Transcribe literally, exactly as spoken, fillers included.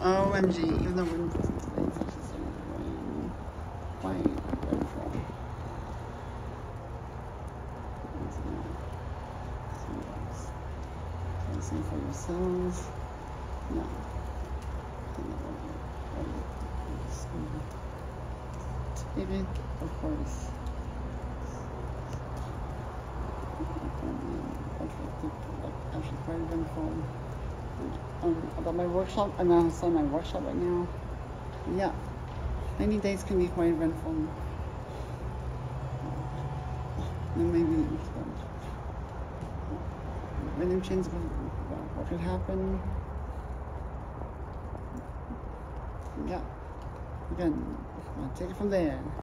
O M G, even though we're quite wonderful. Can you see for yourselves? No. Take it, of course. Actually quite eventful. Um, about my workshop, I'm also in my workshop right now. Yeah, ninety days can be quite eventful. And maybe redemptions of what could happen. Yeah, again, I'll take it from there.